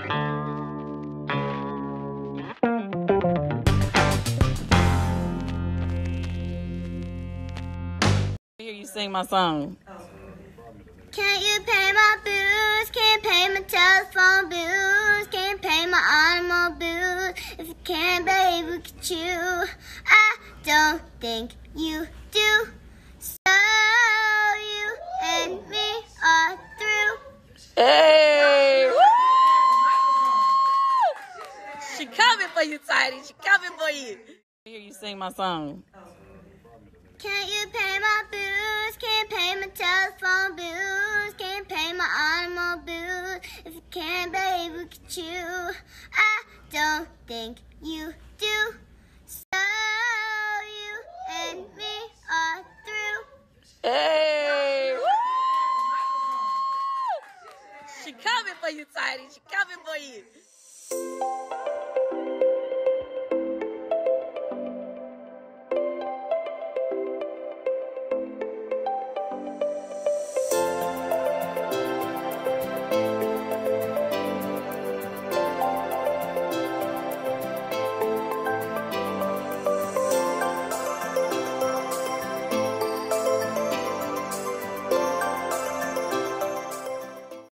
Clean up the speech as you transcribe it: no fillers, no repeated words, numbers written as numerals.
Hear you sing my song. Can't you pay my bills? Can't pay my telephone bills. Can't pay my automobile. If you can, babe, look at you. I don't think you do. So you and me are through. Hey! Woo! She coming for you, Tiny. She coming for you. Hear you sing my song. Can't you pay my bills? Can't pay my telephone bills. Can't pay my automobile. If you can, babe, look at you. I don't think you do. So you and me are through. Hey! Woo! She coming for you, Tiny. She coming for you.